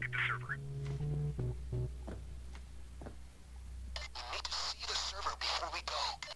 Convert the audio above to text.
at the server. We need to see the server before we go.